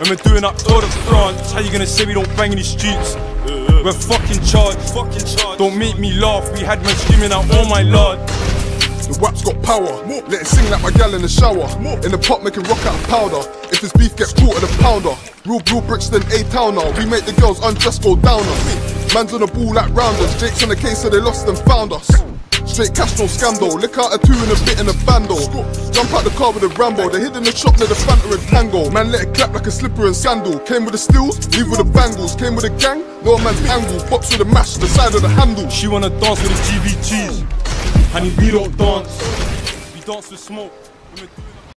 and we're doing up Tour de France. How you gonna say we don't bang in the streets? We're fucking charged. Don't make me laugh, we had men screaming out all my lord. The WAP's got power, let it sing like my gal in the shower. In the pot making rock out of powder. If this beef gets caught in the pounder. Real Brixton, A-towner. We make the girls unjust go down us. Man's on the ball like rounders. Jake's on the case so they lost and found us. Straight cash, no scandal. Lick out a two and a bit in a bando. Jump out the car with a Rambo. They hid in the shop near the Fanta and Tango. Man let it clap like a slipper and sandal. Came with the stills, leave with the bangles. Came with a gang, no man's angle. Box with a mash, the side of the handle. She wanna dance with the GVTs. Honey, we don't dance. We dance with smoke.